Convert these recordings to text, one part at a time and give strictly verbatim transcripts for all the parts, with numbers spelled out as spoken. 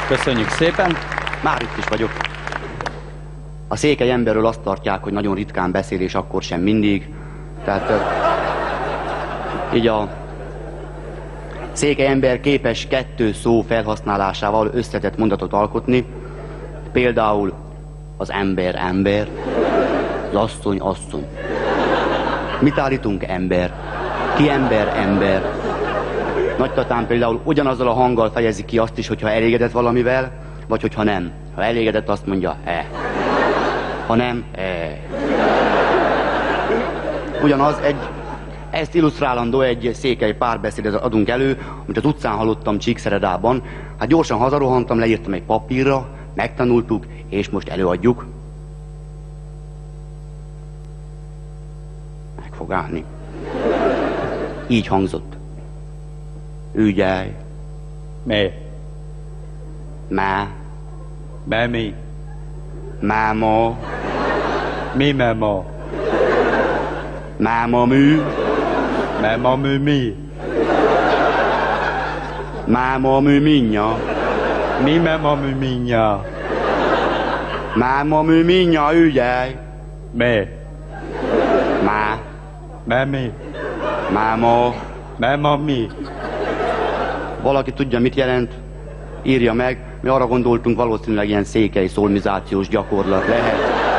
Köszönjük szépen. Már itt is vagyok. A székely emberről azt tartják, hogy nagyon ritkán beszél, és akkor sem mindig. Tehát így a székely ember képes kettő szó felhasználásával összetett mondatot alkotni. Például az ember ember, az asszony asszony. Mit állítunk ember? Ki ember ember? Nagytatán például ugyanazzal a hanggal fejezi ki azt is, hogyha elégedett valamivel, vagy hogyha nem. Ha elégedett, azt mondja e. Ha nem, e. Ugyanaz egy, ezt illusztrálandó egy székely párbeszédet adunk elő, amit az utcán hallottam Csíkszeredában. Hát gyorsan hazarohantam, leírtam egy papírra, megtanultuk, és most előadjuk. Meg fog állni. Így hangzott. Ügyelj. Mi? Má. Be mi? Máma. Mi mema? Máma mű. Mema mű mi? Máma mű minnya. Mi mema mű minnya? Máma mű minnya, ügyelj. Mi? Má. Be mi? Máma. Mema mi? Valaki tudja, mit jelent? Írja meg. Mi arra gondoltunk, valószínűleg ilyen székely szolmizációs gyakorlat lehet.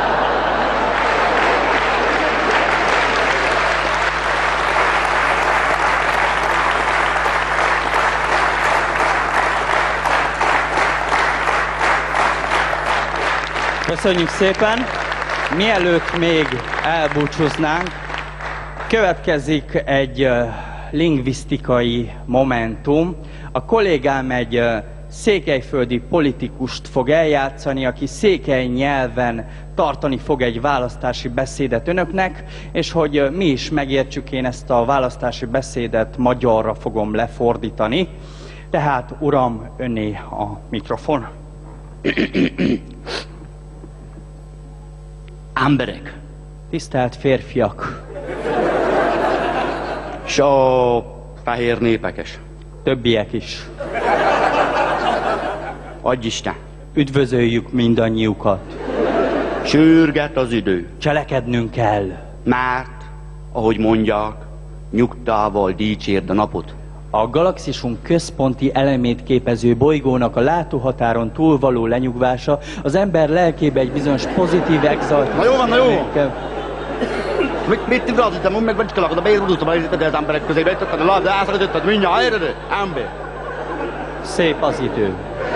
Köszönjük szépen! Mielőtt még elbúcsúznánk, következik egy uh, lingvisztikai momentum. A kollégám egy uh, székelyföldi politikust fog eljátszani, aki székely nyelven tartani fog egy választási beszédet önöknek, és hogy uh, mi is megértsük, én ezt a választási beszédet magyarra fogom lefordítani. Tehát, uram, önné a mikrofon. Emberek. Tisztelt férfiak. S a fehér népekes. Többiek is. Adj Isten. Üdvözöljük mindannyiukat. Sürget az idő. Cselekednünk kell. Mert, ahogy mondják, nyugtával dicsérd a napot. A galaxisunk központi elemét képező bolygónak a látóhatáron túlvaló lenyugvása az ember lelkébe egy bizonyos pozitív exalt... Na jó van, na jó van! Mit, mit tibrázítem, úgy meg becsikalakod, a beérudultam, hogy az emberek közébe jötted, a labda átszakadotted, mindjárt, érde, ember! Szép az idő.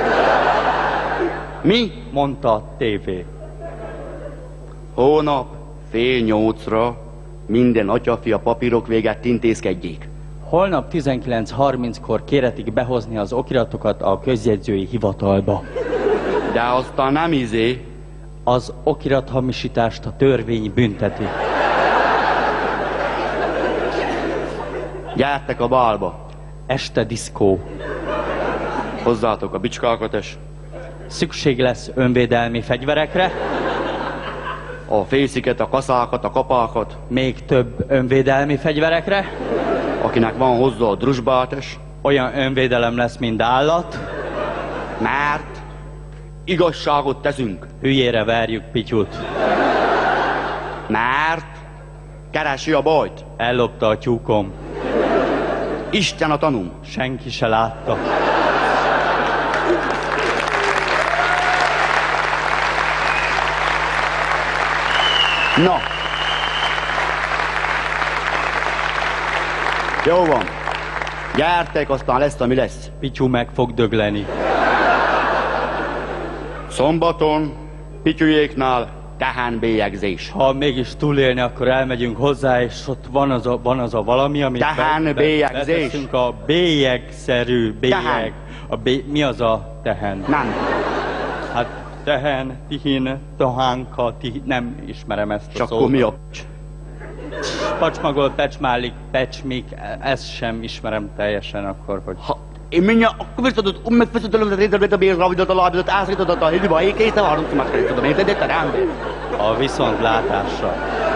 Mi? Mondta a tévé. Hónap, fél nyolcra minden atyafia papírok véget intézkedjék. Holnap tizenkilenc harminckor kéretik behozni az okiratokat a közjegyzői hivatalba. De aztán nem izé. Az okirathamisítást a törvény bünteti. Gyertek a bálba. Este diszkó. Hozzátok a bicskákat és... Szükség lesz önvédelmi fegyverekre. A fésziket, a kaszákat, a kapákat. Még több önvédelmi fegyverekre. Akinek van hozzá a drusbát is. Olyan önvédelem lesz, mint állat. Mert igazságot teszünk. Hülyére verjük Pityut. Mert keresi a bajt. Ellopta a tyúkom. Isten a tanúm. Senki se látta. Na. Jó van. Gyertek, aztán lesz, ami lesz. Pityú meg fog dögleni. Szombaton Pityujéknál tehenbélyegzés. Ha mégis túlélni, akkor elmegyünk hozzá, és ott van az a, van az a valami, amit... Tehenbélyegzés. Beteszünk a bélyegszerű bélyeg. Tehen. A bé... Mi az a tehen? Nem. Hát tehen, tihin, tohánka, tihin... Nem ismerem ezt a Csak szót. akkor mi a... Pacsmagol, pecsmálik, pecsmik, ezt sem ismerem teljesen akkor, hogy... Ha én mindjárt, akkor visszadott, um megfeszítelőt, rételőt, a bérravidat, a lábidat, ászrítodat, a hidba, én készre várunk, hogy megkerítodat, én tegyek a ember. A viszontlátásra.